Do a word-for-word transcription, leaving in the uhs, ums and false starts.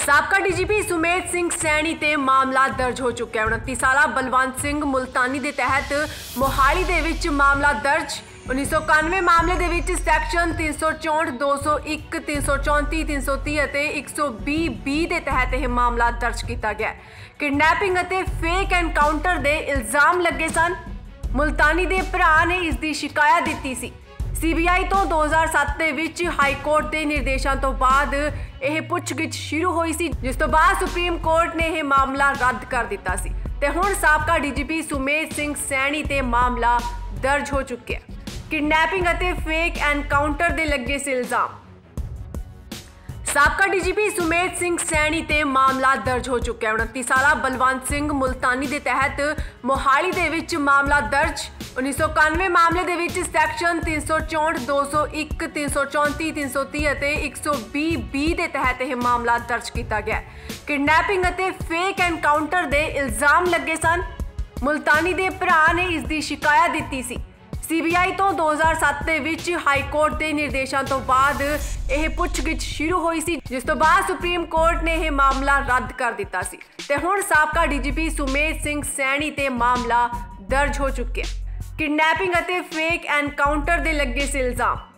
ਸਾਬਕਾ ਡੀਜੀਪੀ ਸੁਮੇਧ ਸਿੰਘ ਸੈਣੀ ਤੇ ਮਾਮਲਾ ਦਰਜ ਹੋ ਚੁੱਕਿਆ ਹੈ। ਉਨੱਤੀ ਸਾਲਾ ਬਲਵੰਤ ਸਿੰਘ ਮੁਲਤਾਨੀ ਦੇ ਤਹਿਤ ਮੋਹਾਲੀ ਦੇ ਵਿੱਚ ਮਾਮਲਾ ਦਰਜ। उन्नीस सौ इक्यानवे मामले ਦੇ ਵਿੱਚ ਸੈਕਸ਼ਨ तीन सौ चौंठ दो सौ एक तीन सौ चौंतीस तीन सौ तीस ਅਤੇ एक सौ बीस बी ਦੇ ਤਹਿਤ ਇਹ ਮਾਮਲਾ ਦਰਜ ਕੀਤਾ ਗਿਆ। ਕਿਡਨੈਪਿੰਗ ਅਤੇ ਫੇਕ ਐਨਕਾਊਂਟਰ ਦੇ ਇਲਜ਼ਾਮ ਲੱਗੇ ਸਨ। ਮੁਲਤਾਨੀ ਦੇ ਭਰਾ ਨੇ ਇਸ ਦੀ ਸ਼ਿਕਾਇਤ ਦਿੱਤੀ ਸੀ। ਸੀਬੀਆਈ ਤੋਂ दो हज़ार सात ਦੇ ਵਿੱਚ ਹਾਈ ਕੋਰਟ ਦੇ ਨਿਰਦੇਸ਼ਾਂ ਤੋਂ ਬਾਅਦ ਇਹ ਪੁੱਛਗਿੱਛ ਸ਼ੁਰੂ ਹੋਈ ਸੀ, ਜਿਸ ਤੋਂ ਬਾਅਦ ਸੁਪਰੀਮ ਕੋਰਟ ਨੇ ਇਹ ਮਾਮਲਾ ਰੱਦ ਕਰ ਦਿੱਤਾ ਸੀ ਤੇ ਹੁਣ ਸਾਬਕਾ ਡੀਜੀਪੀ ਸੁਮੇਧ ਸਿੰਘ ਸੈਣੀ ਤੇ ਮਾਮਲਾ ਦਰਜ ਹੋ ਚੁੱਕਿਆ। किडनैपिंग ਅਤੇ फेक एनकाउंटर ਦੇ ਲੱਗੇ ਸੀ ਇਲਜ਼ਾਮ। ਸਾਬਕਾ ਡੀਜੀਪੀ ਸੁਮੇਧ ਸਿੰਘ ਸੈਣੀ ਤੇ ਮਾਮਲਾ ਦਰਜ ਹੋ ਚੁੱਕਿਆ ਹੈ। उनतीस ਸਾਲਾ ਬਲਵੰਤ ਸਿੰਘ ਮੁਲਤਾਨੀ ਦੇ ਤਹਿਤ ਮੋਹਾਲੀ ਦੇ ਵਿੱਚ ਮਾਮਲਾ ਦਰਜ। उन्नीस सौ इक्यानवे ਮਾਮਲੇ ਦੇ ਵਿੱਚ ਸੈਕਸ਼ਨ तीन सौ चौंठ दो सौ एक तीन सौ चौंतीस तीन सौ तीस ਅਤੇ एक सौ बीस बी ਦੇ ਤਹਿਤ ਇਹ ਮਾਮਲਾ ਦਰਜ ਕੀਤਾ ਗਿਆ। ਕਿਡਨੈਪਿੰਗ ਅਤੇ ਫੇਕ ਐਨਕਾਊਂਟਰ ਦੇ ਇਲਜ਼ਾਮ ਲੱਗੇ ਸਨ। ਮੁਲਤਾਨੀ ਦੇ ਭਰਾ ਨੇ ਇਸ ਦੀ ਸ਼ਿਕਾਇਤ ਦਿੱਤੀ ਸੀ। ਸੀਬੀਆਈ ਤੋਂ दो हज़ार सात ਦੇ ਵਿੱਚ ਹਾਈ ਕੋਰਟ ਦੇ ਨਿਰਦੇਸ਼ਾਂ ਤੋਂ ਬਾਅਦ ਇਹ ਪੁੱਛਗਿੱਛ ਸ਼ੁਰੂ ਹੋਈ ਸੀ, ਜਿਸ ਤੋਂ ਬਾਅਦ ਸੁਪਰੀਮ ਕੋਰਟ ਨੇ ਇਹ ਮਾਮਲਾ ਰੱਦ ਕਰ ਦਿੱਤਾ ਸੀ ਤੇ ਹੁਣ ਸਾਬਕਾ ਡੀਜੀਪੀ ਸੁਮੇਧ ਸਿੰਘ ਸੈਣੀ ਤੇ ਮਾਮਲਾ ਦਰਜ ਹੋ ਚੁੱਕਿਆ। ਕਿਡਨੈਪਿੰਗ ਅਤੇ ਫੇਕ ਐਨਕਾਊਂਟਰ ਦੇ ਲੱਗੇ ਸੀ ਇਲਜ਼ਾਮ।